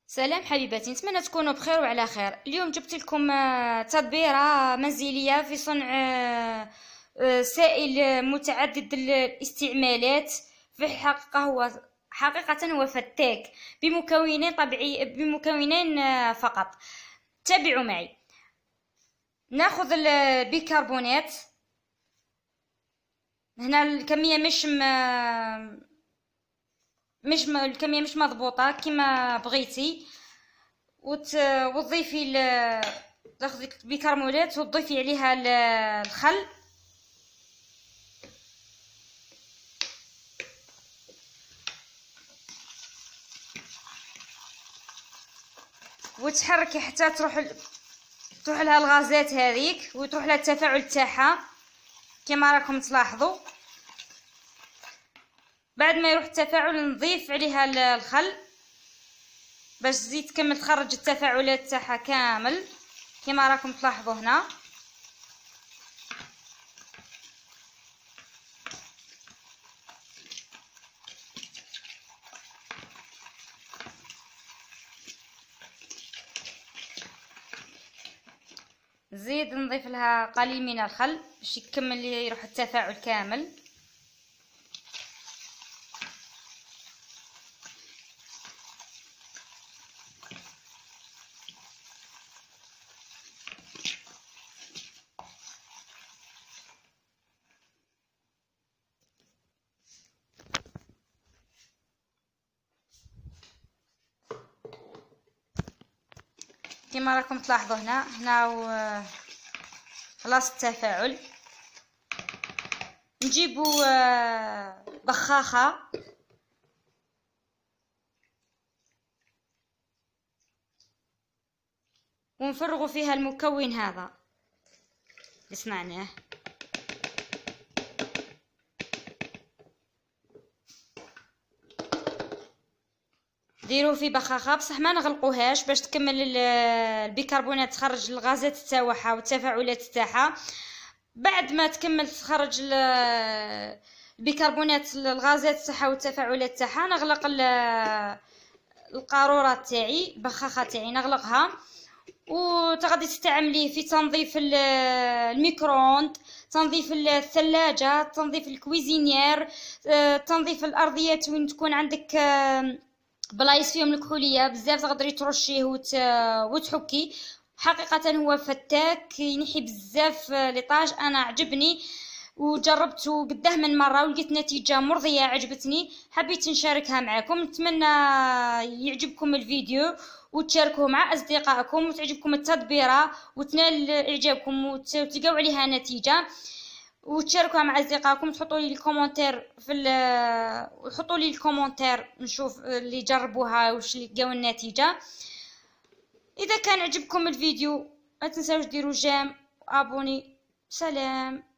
سلام حبيباتي، نتمنى تكونوا بخير وعلى خير. اليوم جبت لكم تدبيرة منزلية في صنع سائل متعدد الاستعمالات. في الحقيقة هو فتاك بمكونين بمكونين فقط. تابعوا معي. ناخذ البيكربونات. هنا الكمية الكميه مش مضبوطه كما بغيتي، وتضيفي تاخذي البيكربونات وتضيفي عليها الخل، وتحركي حتى تروح لها الغازات هذيك وتروح لها التفاعل تاعها كما راكم تلاحظوا. بعد ما يروح التفاعل نضيف عليها الخل باش تزيد تكمل تخرج التفاعلات تاعها كامل كما راكم تلاحظوا هنا. زيد نضيف لها قليل من الخل باش يكمل يروح التفاعل كامل. كما راكم تلاحظوا هنا خلاص التفاعل. نجيبوا بخاخة ونفرغوا فيها المكون هذا اللي صنعناه. ديروه في بخاخه بصح ما نغلقوهاش باش تكمل البيكربونات تخرج الغازات تاعها والتفاعلات تاعها. بعد ما تكمل تخرج البيكربونات الغازات تاعها والتفاعلات تاعها نغلق القاروره تاعي، البخاخه تاعي نغلقها، وتغادي تستعمليه في تنظيف الميكرووند، تنظيف الثلاجه، تنظيف الكويزينير، تنظيف الارضيات وين تكون عندك بلايص فيهم الكحوليه بزاف تقدري ترشيه وتحكي. حقيقه هو فتاك ينحي بزاف ليطاج. انا عجبني وجربته قداه من مره ولقيت نتيجه مرضيه عجبتني، حبيت نشاركها معكم. نتمنى يعجبكم الفيديو وتشاركوه مع اصدقائكم وتعجبكم التدبيره وتنال اعجابكم وتلقاو عليها نتيجه، وتشاركوها مع اصدقائكم. تحطوا لي الكومنتير وحطوا لي الكومنتير نشوف اللي جربوها واش لقاو النتيجه. اذا كان عجبكم الفيديو ما تنساوش ديروا جيم وابوني. سلام.